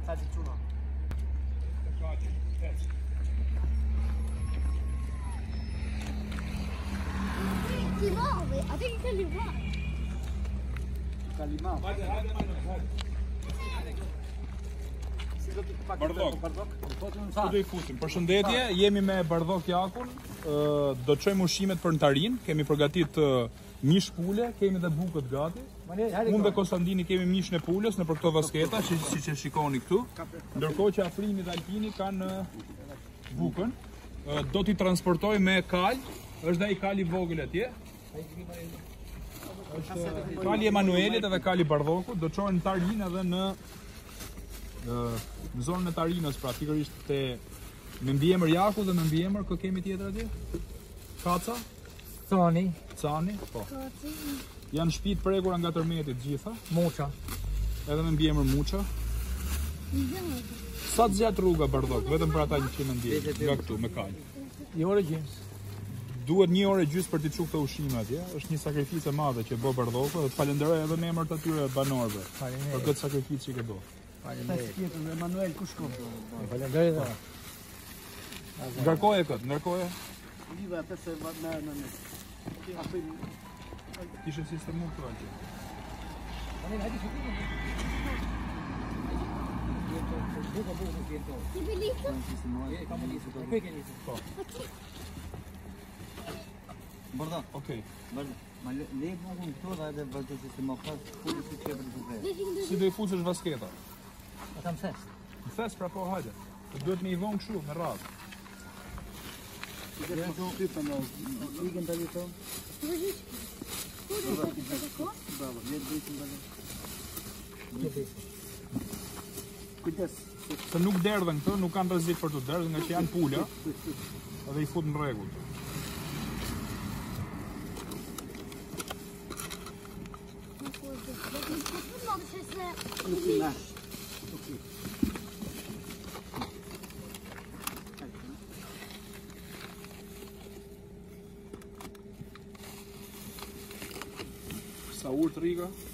Hadi çuna. Limão, até que é limão. Limão. Hadi. Bardhok. Ku do I fusim? Përshëndetje, jemi me Bardhok Jakun. Do të çojmë ushqimet për ntarin. Kemi përgatit mish pule, kemi dhe bukët gati. Unë dhe Konstantini kemi mishën e pulës në për këto vasketa, siç e shikoni këtu. Ndërkohë që Afrimi dhe Alpini kanë bukën. Do t'i transportoj me kal. Është ai kali vogël atje. Është kali Emanuelit edhe kali Bardhokut. Do çojnë ntarin edhe në zonën e Tarinës, pra pikërisht me mbiemër Jaku dhe me mbiemër kë kemi tjetër atje? Kaca? Cani, po. Janë shtëpi prekura nga tërmeti të gjitha. Muça. Edhe me mbiemër Muça. Sa të zgjat rruga Bardhok, vetëm për ata që kemi ndjen nga këtu me kal. Një orë gjys. Duhet 1 orë gjys për t'i çu këto ushqime atje. Është një sakrificë e madhe që bë Bardhoku dhe falenderoj edhe në emër të atyre banorëve për këtë sakrificë që do. Faleminderit. Emanuel ku shkon? Faleminderit. Ngarkoje këtë, ngarkoje. Lidha atë se në. Afrim. Kishe sistemu këtu atje. Ti bellissimo. Bardha. Okej. Bardha. Ma le bugun këtu dhe edhe vazhdo sistemo pas futi si çepër të vetë. Si do I futesh vasketa? Ata më ses. Në thes, pra po hajde. Duhet me I vonë kështu, me radhë. Kujdes. Se nuk derdhen këto, nuk kanë rrezik për të derdhë, nga që janë pula, edhe I fut në rregull. Sa urtë riga?